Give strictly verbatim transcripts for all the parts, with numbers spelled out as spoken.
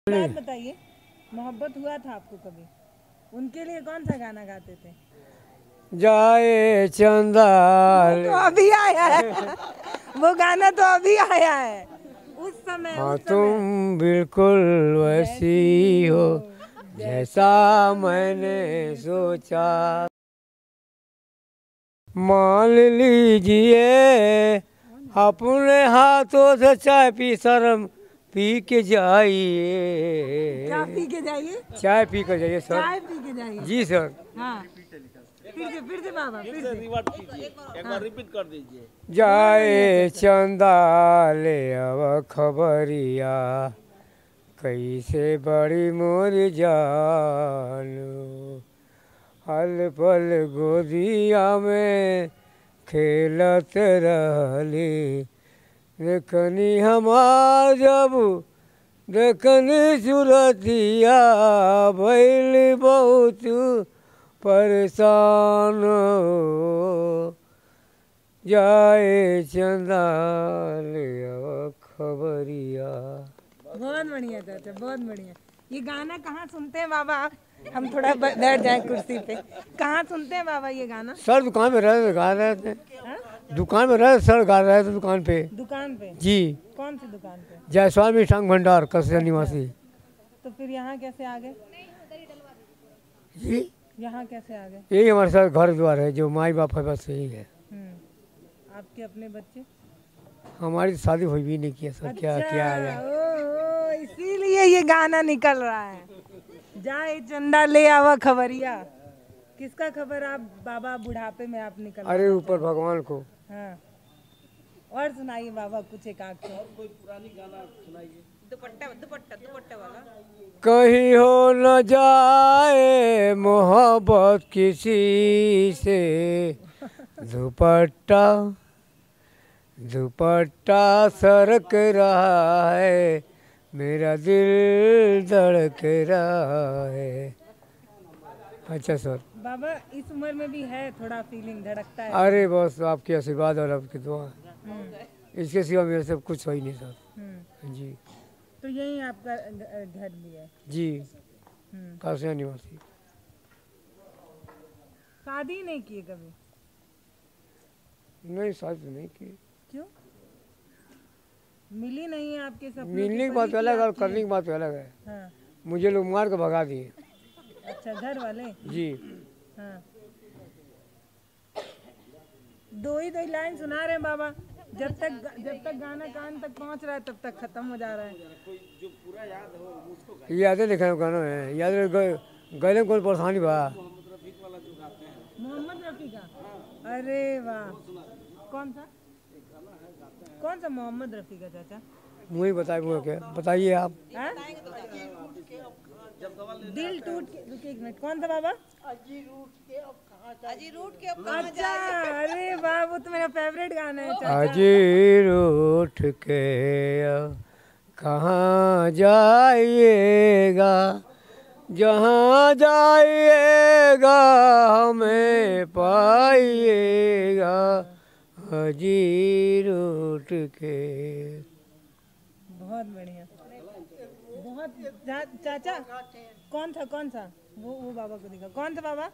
बात बताइए, मोहब्बत हुआ था आपको कभी? उनके लिए कौन सा गाना गाते थे? जाए चंदा तो अभी आया है वो गाना तो अभी आया है। उस समय हाँ उस समय तुम बिल्कुल वैसी हो जैसा मैंने सोचा। मान लीजिए अपने हाथों से चाय पी शर्म पी के जाइए। क्या पी के जाइए? चाय पी कर जाइए सर। चाय पी के जाइए। जी सर। हाँ, फिर से फिर से बाबा, फिर से रिवर्ट कीजिए, एक बार रिपीट कर दीजिए। जाए चंदा ले अब खबरिया कैसे बड़ी मोरी जानू हल पल गोदिया में खेलत रहली देखनी हमार जब देखनी सूरतिया भैली बहुत परेशान हो जाए चंदा ले अब खबरिया। बहुत बढ़िया चाचा, बहुत बढ़िया। ये गाना कहाँ सुनते हैं बाबा? हम थोड़ा ब- बैठ जाए कुर्सी पे। कहाँ सुनते हैं बाबा ये गाना? सर दुकान में रहे गा रहे थे। हाँ? दुकान में रहे सर गा रहे थे दुकान पे। दुकान पे? जी। कौन सी दुकान पे? जायसवाल मिष्ठान भंडार कसया निवासी। तो फिर यहाँ कैसे आ गए? जी यहाँ कैसे आ गए? यही हमारे साथ घर द्वार है जो माई बाप है बस यही है। हम्म। आपके अपने बच्चे? हमारी शादी हुई भी नहीं किया सर। क्या क्या है? ओ, इसीलिए ये गाना निकल रहा है, जाए चंदा ले आवा खबरिया। किसका खबर आप बाबा बुढ़ापे में आप निकल? अरे ऊपर भगवान को। हाँ, और सुनाइए बाबा कुछ एक आध तो। कोई पुरानी गाना सुनाइए। दुपट्टा दुपट्टा दुपट्टा वाला। कहीं हो न जाए मोहब्बत किसी से दुपट्टा दुपट्टा सरक रहा है मेरा दिल धड़क रहा है। अच्छा सर। बाबा इस उम्र में भी है थोड़ा फीलिंग धड़कता है? अरे बस आपके आशीर्वाद और आपकी दुआ, हम्म, इसके सिवा मेरे से कुछ हो ही नहीं सर। हम्म। जी तो यही आपका घ- घर भी है? जी हम्म। कासिया निवासी। शादी नहीं की कभी? नहीं शादी तो नहीं की। क्यों? मिली नहीं है आपके सपनों मिलने की परी बात की अलग है और आपकी? करने की बात अलग है। हाँ। मुझे लोग मार के भगा दिए। अच्छा, घर वाले? जी। हाँ। दो ही दो लाइन सुना रहे हैं बाबा, जब तक जब तक गाना कान तक पहुंच रहा है तब तक खत्म हो जा रहा है। जो पूरा याद हो उसको यादें लिखा है गाना है। याद गले में कोई परेशानी बा। मोहम्मद रफीक वाला जो गाते हैं। मोहम्मद रफी का? अरे वाह, कौन सा कौन सा मोहम्मद रफी का चाचा? मुझे बताए मुझे क्या बताइए आप। हाँ? दिल टूट के, रुकिए एक मिनट, कौन सा बाबा? अजी रूट के अब अच्छा, अरे वाह, वो तो मेरा फेवरेट गाना है चाचा। अजीर उठ के अब कहाँ जाइएगा जहाँ जाइएगा हमें पाइएगा अजीर उठ के। बहुत बढ़िया, बहुत चा, चाचा कौन था कौन सा? वो वो बाबा को दिखा, कौन था बाबा?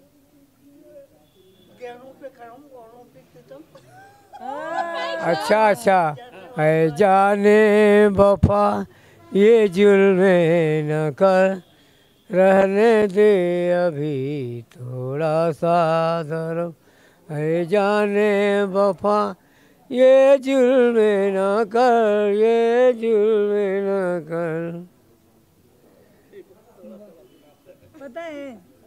गेहूं पे खड़ा हूँ, गेहूं पे तुम अच्छा अच्छा है जाने वफा ये जुल्मे न कर रहने दे अभी थोड़ा सा धर्म है जाने वफा ये जुल्मे न कर ये जुल्मे न कर। पता है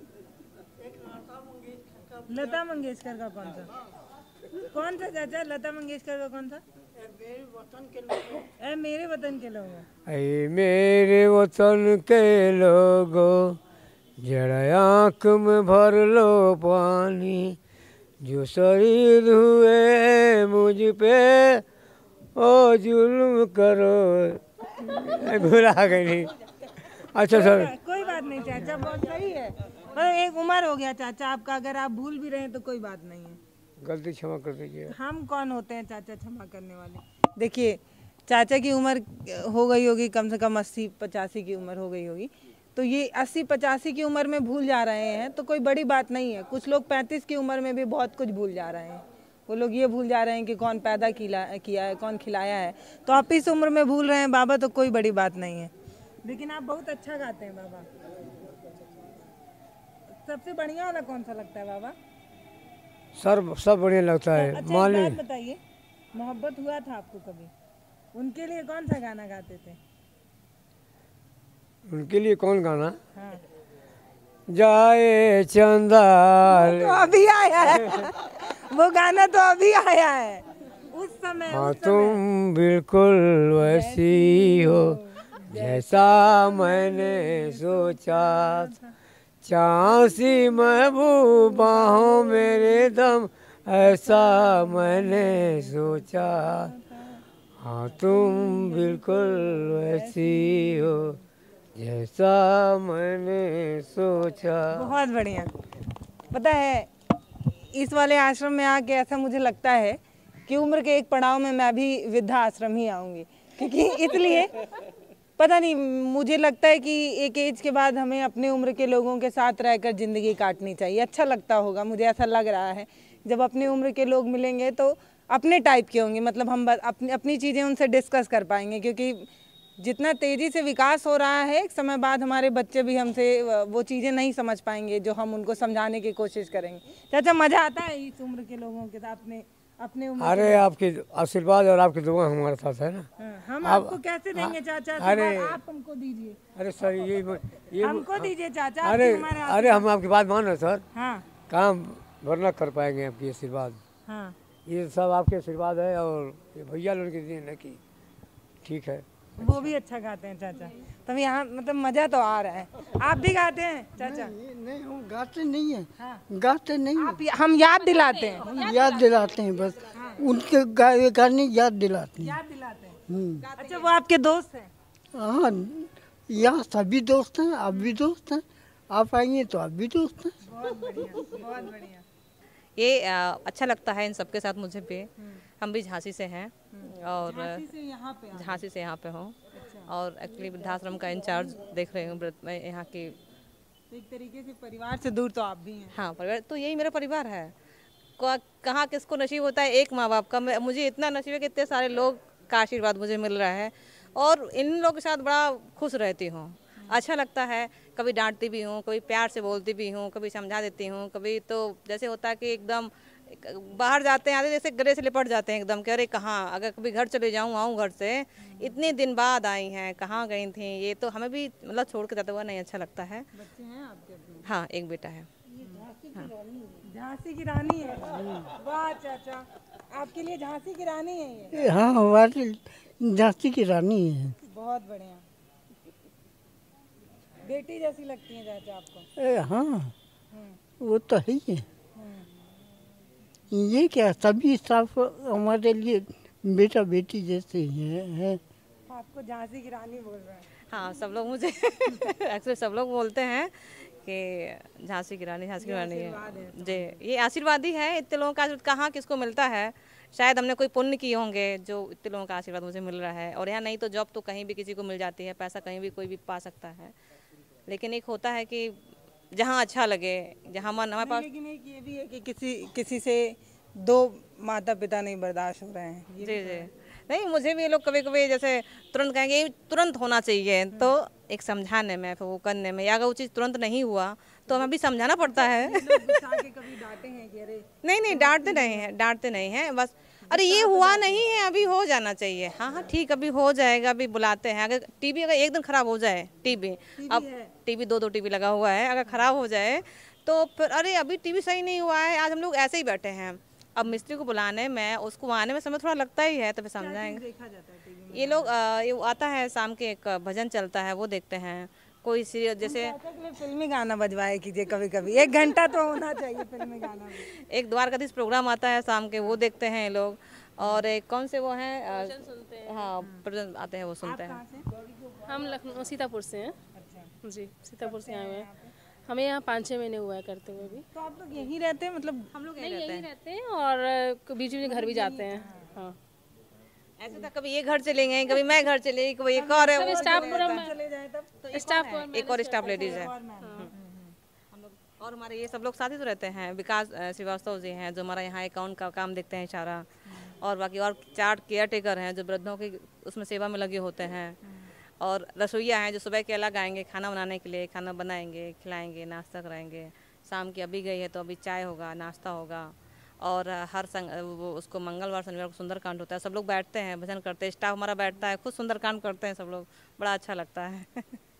लता मंगेशकर का कौन सा? कौन सा चाचा लता मंगेशकर का कौन सा? मेरे वतन के लोग, ए मेरे वतन के लोग। ऐ मेरे वतन के लोगों जरा आँख में भर लो पानी जो शहीद हुए मुझ पे ओ जुल्म करो। भुला गई। अच्छा सर। कोई बात नहीं चाचा, बहुत सही है। और एक उम्र हो गया चाचा आपका, अगर आप भूल भी रहे हैं तो कोई बात नहीं है। गलती क्षमा कर दीजिए। हम कौन होते हैं चाचा क्षमा करने वाले? देखिए चाचा की उम्र हो गई होगी, कम से कम अस्सी पचासी की उम्र हो गई होगी, तो ये अस्सी पचासी की उम्र में भूल जा रहे हैं तो कोई बड़ी बात नहीं है। कुछ लोग पैंतीस की उम्र में भी बहुत कुछ भूल जा रहे हैं। वो लोग ये भूल जा रहे हैं कि कौन पैदा किया किया है, कौन खिलाया है। तो आप इस उम्र में भूल रहे हैं बाबा, तो कोई बड़ी बात नहीं है। लेकिन आप बहुत अच्छा गाते हैं बाबा। सबसे बढ़िया वाला कौन सा लगता है बाबा? सर सब बढ़िया लगता है। अच्छा मान एक ली बात बताइए, मोहब्बत हुआ था आपको कभी? उनके लिए कौन सा गाना गाते थे? उनके लिए कौन गाना? हाँ। जाए चंदा तो अभी आया है वो गाना तो अभी आया है। उस समय हाँ उस समय तुम बिल्कुल वैसी हो जैसा मैंने सोचा था, चांसी महबूबा हो मेरे दम ऐसा मैंने सोचा। हाँ तुम बिल्कुल वैसी हो जैसा मैंने सोचा। बहुत बढ़िया। पता है इस वाले आश्रम में आके ऐसा मुझे लगता है कि उम्र के एक पड़ाव में मैं भी वृद्धा आश्रम ही आऊँगी, क्योंकि इसलिए पता नहीं, मुझे लगता है कि एक एज के बाद हमें अपने उम्र के लोगों के साथ रहकर ज़िंदगी काटनी चाहिए। अच्छा लगता होगा, मुझे ऐसा लग रहा है। जब अपने उम्र के लोग मिलेंगे तो अपने टाइप के होंगे, मतलब हम अपनी अपनी चीज़ें उनसे डिस्कस कर पाएंगे, क्योंकि जितना तेज़ी से विकास हो रहा है एक समय बाद हमारे बच्चे भी हमसे वो चीज़ें नहीं समझ पाएंगे जो हम उनको समझाने की कोशिश करेंगे। चाचा मज़ा आता है इस उम्र के लोगों के साथ में अपने उम्र अरे आपके आशीर्वाद और आपकी दुआ हमारे साथ है ना। हाँ, हम आप- आपको कैसे देंगे चाचा? अरे आशीर्वाद आप हमको दीजिए। अरे सर ये ये हमको दीजिए चाचा, अरे आपकी हमारे अरे हम आपकी बात मान रहे सर, हाँ काम वरना कर पाएंगे आपकी आशीर्वाद। हाँ। ये सब आपके आशीर्वाद है और ये भैया लोग के दिन है कि ठीक है। वो भी अच्छा गाते हैं चाचा, तब यहाँ मतलब मज़ा तो आ रहा है। आप भी गाते हैं चाचा? नहीं हम गाते नहीं है, हाँ। गाते नहीं आप हम याद दिलाते हैं, हम याद दिलाते हैं बस। उनके गाए गाने याद दिलाते हैं। याद दिलाते हैं। हम्म। अच्छा वो आपके दोस्त हैं? हाँ यहाँ सभी दोस्त हैं, आप भी दोस्त हैं, आप आएंगे तो आप भी दोस्त हैं। बहुत बढ़िया, बहुत बढ़िया। ये आ, अच्छा लगता है इन सबके साथ मुझे भी। हम भी झांसी से हैं और झांसी से यहाँ पे आ- झांसी से यहाँ पे हूँ और एक्चुअली वृद्धाश्रम का इंचार्ज देख रही हूँ व्रत- मैं यहाँ की। एक तरीके से परिवार से दूर तो आप भी हैं। हाँ परिवार तो यही मेरा परिवार है। क- कहाँ किसको नसीब होता है एक माँ बाप का, मैं- मुझे इतना नसीब है कि इतने सारे लोग का आशीर्वाद मुझे मिल रहा है और इन लोगों के साथ बड़ा खुश रहती हूँ। अच्छा लगता है, कभी डांटती भी हूँ, कभी प्यार से बोलती भी हूँ, कभी समझा देती हूँ, कभी तो जैसे होता है कि एकदम बाहर जाते हैं आते जैसे गले से लिपट जाते हैं एकदम कि अरे कहाँ, अगर कभी घर चले जाऊँ आऊँ घर से, इतने दिन बाद आई हैं, कहाँ गई थी, ये तो हमें भी मतलब छोड़ के जाता हुआ नहीं अच्छा लगता है। बच्चे हैं आपके अपने? हाँ एक बेटा है। झांसी की रानी है। वाह चाचा, आपके लिए झांसी की रानी है ये। ये हाँ हमारे झांसी की रानी है। बहुत बढ़िया। बेटी जैसी लगती है चाचा आपको? ए, हाँ वो तो है ही है। ये क्या सभी स्टाफ हमारे लिए बेटा बेटी जैसे ही है, है। आपको झांसी की रानी बोल रहे हैं। हाँ सब लोग मुझे एक्चुअली सब लोग बोलते हैं कि झांसी की रानी झांसी की रानी है जी। ये आशीर्वाद ही है, इतने लोगों का आशीर्वाद कहाँ किसको मिलता है। शायद हमने कोई पुण्य किए होंगे जो इतने लोगों का आशीर्वाद मुझे मिल रहा है। और यहाँ नहीं तो जॉब तो कहीं भी किसी को मिल जाती है, पैसा कहीं भी कोई भी पा सकता है, लेकिन एक होता है कि जहाँ अच्छा लगे, जहाँ मन हमारे पास। लेकिन एक ये भी है कि किसी किसी से दो माता पिता नहीं बर्दाश्त हो रहे हैं। जी जी नहीं, मुझे भी ये लोग कभी कभी जैसे तुरंत कहेंगे ये तुरंत होना चाहिए, तो एक समझाने में फिर वो करने में, या अगर वो चीज़ तुरंत नहीं हुआ तो हमें भी समझाना पड़ता है। गुस्सा के कभी डांटे हैं कि अरे? नहीं नहीं डांटते नहीं हैं, डांटते नहीं हैं, बस अरे ये हुआ नहीं है अभी हो जाना चाहिए। हाँ हाँ ठीक अभी हो जाएगा, अभी बुलाते हैं। अगर टीवी अगर एक दिन खराब हो जाए, टीवी अब टीवी दो दो टीवी लगा हुआ है, अगर खराब हो जाए तो फिर अरे अभी टीवी सही नहीं हुआ है, आज हम लोग ऐसे ही बैठे हैं, अब मिस्त्री को बुलाने में उसको आने में समय थोड़ा लगता ही है, तो फिर समझाएंगे। देखा जाता है टीवी में? ये लोग आ, ये आता है शाम के एक भजन चलता है वो देखते हैं, कोई सीरियल जैसे चाचा के लिए फिल्मी गाना बजवाए कीजिए कभी कभी, एक घंटा तो होना चाहिए फिल्मी गाना भी। एक द्वारकाधीश प्रोग्राम आता है शाम के, वो देखते हैं ये लोग। और एक कौन से वो हैं, हाँ प्रवचन आते हैं वो सुनते हैं। हम लखनऊ सीतापुर से हैं। जी सीतापुर से आए हुए हैं। हमें यहाँ पाँच छः महीने हुआ है करते हुए भी। तो आप लोग यहीं रहते हैं? मतलब हम लोग नहीं यहीं रहते हैं और बीच बीच में घर भी जाते हैं। हाँ ऐसे था कभी ये घर चलेंगे, कभी मैं घर चलेगी, कभी एक और है सब वो स्टाफ चले पूरा जाता है। मैं- स्टाफ को एक और स्टाफ लेडीज है हम लोग, और हमारे ये सब लोग साथ ही तो रहते हैं। विकास अ, श्रीवास्तव जी हैं जो हमारा यहाँ अकाउंट का काम देखते हैं सारा, और बाकी और चार केयर टेकर हैं जो वृद्धों की उसमें सेवा में लगे होते हैं, और रसोइया हैं जो सुबह के अलग आएंगे खाना बनाने के लिए, खाना बनाएंगे, खिलाएंगे, नाश्ता कराएंगे। शाम की अभी गई है तो अभी चाय होगा, नाश्ता होगा, और हर संग वो उसको मंगलवार शनिवार को सुंदरकांड होता है, सब लोग बैठते हैं भजन करते हैं, स्टाफ हमारा बैठता है, खुद सुंदरकांड करते हैं सब लोग, बड़ा अच्छा लगता है।